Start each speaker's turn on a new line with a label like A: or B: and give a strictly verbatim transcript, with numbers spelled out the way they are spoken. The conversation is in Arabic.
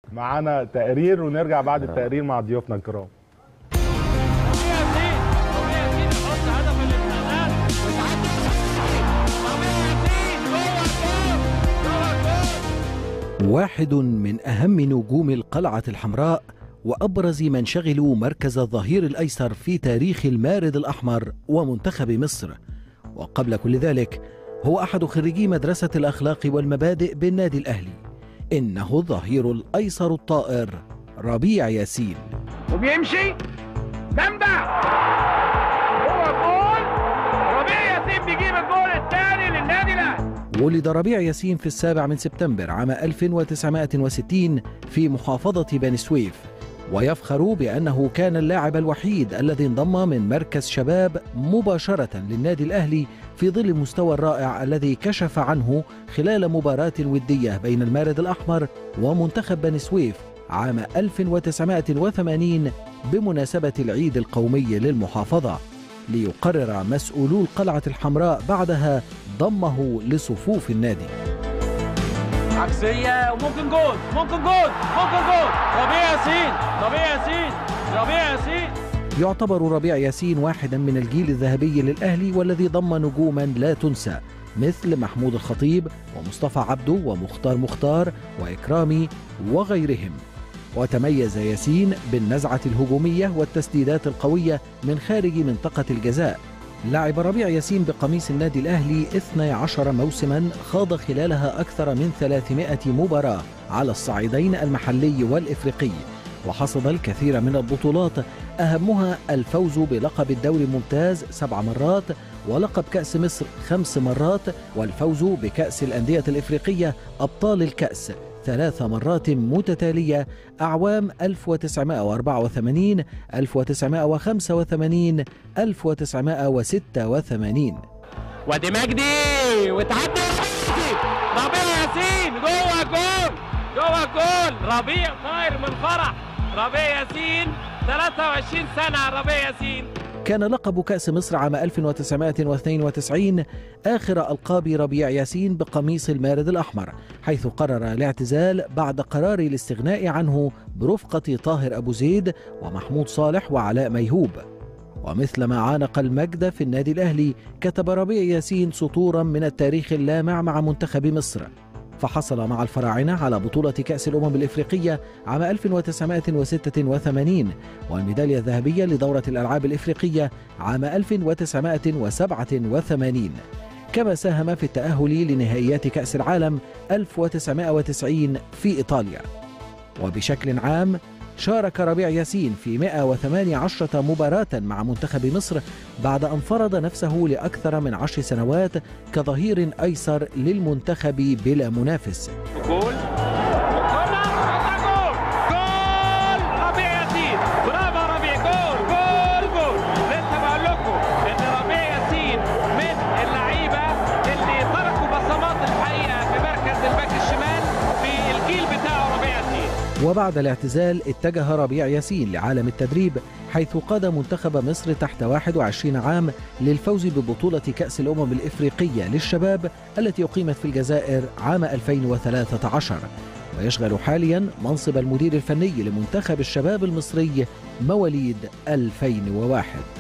A: معانا تقرير ونرجع بعد التقرير مع ضيوفنا الكرام.
B: واحد من أهم نجوم القلعة الحمراء وأبرز من شغلوا مركز الظهير الأيسر في تاريخ المارد الأحمر ومنتخب مصر، وقبل كل ذلك هو أحد خريجي مدرسة الأخلاق والمبادئ بالنادي الأهلي. إنه الظهير الأيسر الطائر ربيع ياسين.
C: وبيمشي جامدة، هو جول ربيع ياسين بيجيب الجول الثاني للنادي الأهلي.
B: ولد ربيع ياسين في السابع من سبتمبر عام ألف وتسعمائة وستين في محافظة بني سويف، ويفخر بأنه كان اللاعب الوحيد الذي انضم من مركز شباب مباشرة للنادي الأهلي في ظل المستوى الرائع الذي كشف عنه خلال مباراة ودية بين المارد الأحمر ومنتخب بني سويف عام ألف وتسعمائة وثمانين بمناسبة العيد القومي للمحافظة، ليقرر مسؤولو القلعة الحمراء بعدها ضمه لصفوف النادي.
C: عكسية وممكن جول ممكن جول ممكن جول ربيع ياسين ربيع ياسين ربيع ياسين.
B: يعتبر ربيع ياسين واحدا من الجيل الذهبي للأهلي والذي ضم نجوما لا تنسى مثل محمود الخطيب ومصطفى عبده ومختار مختار وإكرامي وغيرهم. وتميز ياسين بالنزعة الهجومية والتسديدات القوية من خارج منطقة الجزاء. لعب ربيع ياسين بقميص النادي الأهلي اثني عشر موسما خاض خلالها أكثر من ثلاثمائة مباراة على الصعيدين المحلي والإفريقي، وحصد الكثير من البطولات أهمها الفوز بلقب الدوري الممتاز سبع مرات ولقب كأس مصر خمس مرات والفوز بكأس الأندية الإفريقية أبطال الكأس ثلاث مرات متتالية أعوام ألف وتسعمائة وأربعة وثمانين ألف وتسعمائة وخمسة وثمانين ألف وتسعمائة وستة وثمانين.
C: وادي مجدي وتعدي ربيع ياسين جوه جول جوه جول ربيع طاير من فرح. ربيع ياسين ثلاثة وعشرين سنة. ربيع ياسين
B: كان لقب كأس مصر عام ألف وتسعمائة واثنين وتسعين آخر ألقاب ربيع ياسين بقميص المارد الأحمر، حيث قرر الاعتزال بعد قرار الاستغناء عنه برفقة طاهر أبو زيد ومحمود صالح وعلاء ميهوب. ومثلما عانق المجد في النادي الأهلي كتب ربيع ياسين سطورا من التاريخ اللامع مع منتخب مصر، فحصل مع الفراعنة على بطولة كأس الأمم الإفريقية عام ألف وتسعمائة وستة وثمانين والميدالية الذهبية لدورة الألعاب الإفريقية عام ألف وتسعمائة وسبعة وثمانين، كما ساهم في التأهل لنهائيات كأس العالم ألف وتسعمائة وتسعين في إيطاليا. وبشكل عام شارك ربيع ياسين في مئة وثمانية عشر مباراة مع منتخب مصر بعد أن فرض نفسه لأكثر من عشر سنوات كظهير أيسر للمنتخب بلا منافس.
C: جول جول جول ربيع ياسين. برافو ربيع. جول جول جول. لسه بقول لكم إن ربيع ياسين من اللعيبة اللي تركوا بصمات الحقيقة في مركز الباك الشمال في الجيل بتاعه ربيع ياسين.
B: وبعد الاعتزال اتجه ربيع ياسين لعالم التدريب، حيث قاد منتخب مصر تحت واحد وعشرين عام للفوز ببطولة كأس الأمم الإفريقية للشباب التي أقيمت في الجزائر عام ألفين وثلاثة عشر، ويشغل حاليا منصب المدير الفني لمنتخب الشباب المصري مواليد ألفين وواحد.